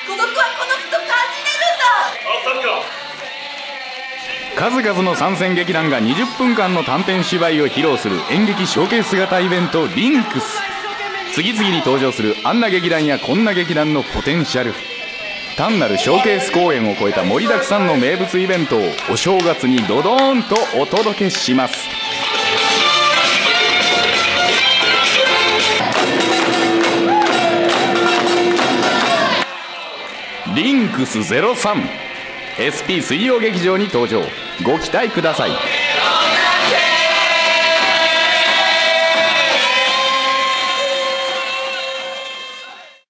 孤独はこの人感じてるんだ。 あったか。数々の参戦劇団が20分間の短編芝居を披露する演劇ショーケース型イベントリンクス。次々に登場するあんな劇団やこんな劇団のポテンシャル。単なるショーケース公演を超えた盛りだくさんの名物イベントをお正月にドドーンとお届けします。リンクス 03SP 水曜劇場に登場。ご期待ください。